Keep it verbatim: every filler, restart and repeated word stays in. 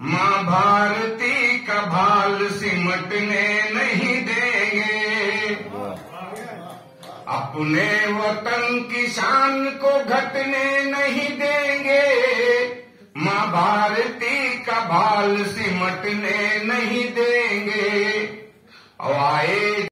माँ भारती का भाल सिमटने नहीं देंगे, अपने वतन की शान को घटने नहीं देंगे। माँ भारती का भाल सिमटने नहीं देंगे। और आए